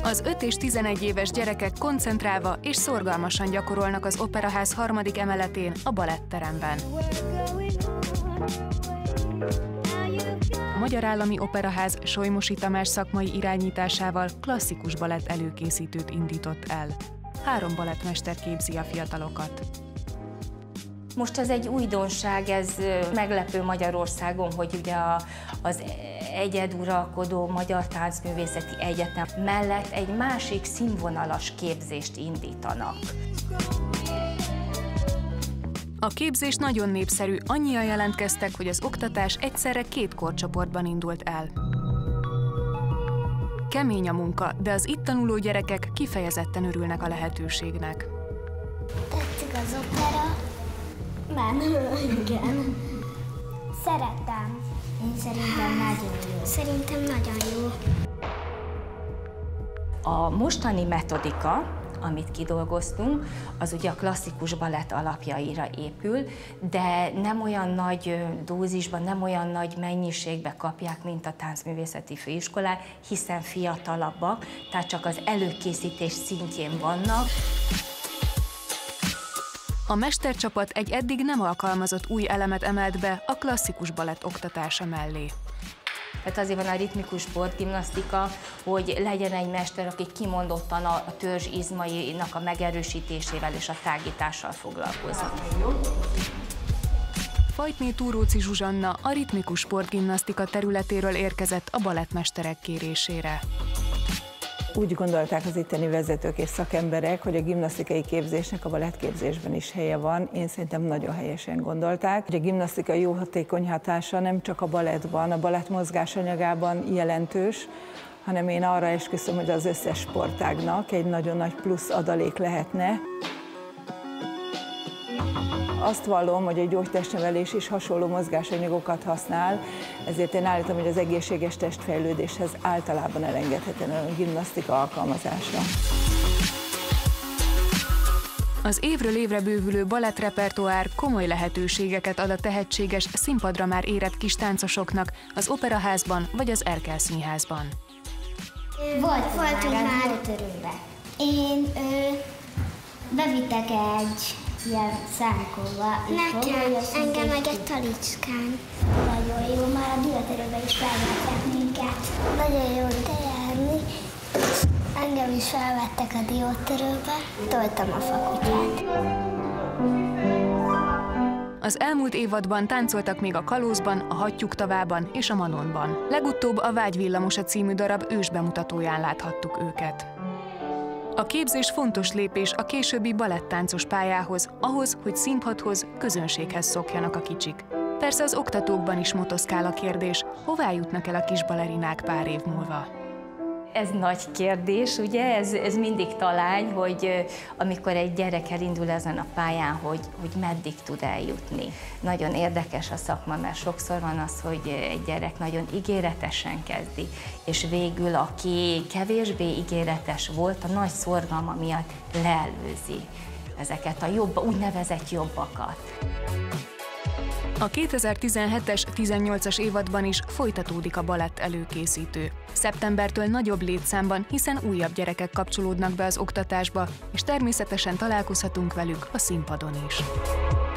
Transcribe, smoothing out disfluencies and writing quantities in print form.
Az 5 és 11 éves gyerekek koncentrálva és szorgalmasan gyakorolnak az Operaház 3. emeletén, a baletteremben. A Magyar Állami Operaház Solymosi Tamás szakmai irányításával klasszikus balett előkészítőt indított el. 3 balettmester képzi a fiatalokat. Most ez egy újdonság, ez meglepő Magyarországon, hogy ugye az egyeduralkodó Magyar Táncművészeti Egyetem mellett egy másik színvonalas képzést indítanak. A képzés nagyon népszerű, annyian jelentkeztek, hogy az oktatás egyszerre 2 korcsoportban indult el. Kemény a munka, de az itt tanuló gyerekek kifejezetten örülnek a lehetőségnek. Tetszik az opera? Igen. Szeretem. Én szerintem nagyon jó. Szerintem nagyon jó. A mostani metodika, amit kidolgoztunk, az ugye a klasszikus balett alapjaira épül, de nem olyan nagy dózisban, nem olyan nagy mennyiségben kapják, mint a táncművészeti főiskolán, hiszen fiatalabbak, tehát csak az előkészítés szintjén vannak. A mestercsapat egy eddig nem alkalmazott új elemet emelt be a klasszikus balett oktatása mellé. Tehát azért van a ritmikus sportgimnasztika, hogy legyen egy mester, aki kimondottan a törzs izmainak a megerősítésével és a tágítással foglalkozik. Fajtné Túróci Zsuzsanna a ritmikus sportgimnasztika területéről érkezett a balettmesterek kérésére. Úgy gondolták az itteni vezetők és szakemberek, hogy a gimnasztikai képzésnek a balettképzésben is helye van. Én szerintem nagyon helyesen gondolták, hogy a gimnasztika jó hatékony hatása nem csak a balettban, a balett mozgásanyagában jelentős, hanem én arra esküszöm, hogy az összes sportágnak egy nagyon nagy plusz adalék lehetne. Azt vallom, hogy a gyógytestnevelés is hasonló mozgásanyagokat használ, ezért én állítom, hogy az egészséges testfejlődéshez általában elengedhetetlen a gimnasztika alkalmazása. Az évről évre bővülő balettrepertoár komoly lehetőségeket ad a tehetséges, színpadra már érett kis táncosoknak az Operaházban vagy az Erkel Színházban. Voltunk már diótörőbe. Én bevittek egy ilyen szánkóba. Nekem, engem meg egy talicskán. Nagyon jó, már a diótörőbe is felvettek minket. Nagyon jó ide járni. Engem is felvettek a diótörőbe. Toltam a fakutyát. Az elmúlt évadban táncoltak még a Kalózban, a Hattyúk tavában és a Manonban. Legutóbb a Vágyvillamosa című darab ősbemutatóján láthattuk őket. A képzés fontos lépés a későbbi balettáncos pályához, ahhoz, hogy színpadhoz, közönséghez szokjanak a kicsik. Persze az oktatókban is motoszkál a kérdés, hová jutnak el a kis balerinák pár év múlva. Ez nagy kérdés, ugye? Ez mindig talány, hogy amikor egy gyerek elindul ezen a pályán, hogy meddig tud eljutni. Nagyon érdekes a szakma, mert sokszor van az, hogy egy gyerek nagyon ígéretesen kezdi, és végül, aki kevésbé ígéretes volt, a nagy szorgalma miatt leelőzi ezeket a úgynevezett jobbakat. A 2017-es, 18-as évadban is folytatódik a balett előkészítő. Szeptembertől nagyobb létszámban, hiszen újabb gyerekek kapcsolódnak be az oktatásba, és természetesen találkozhatunk velük a színpadon is.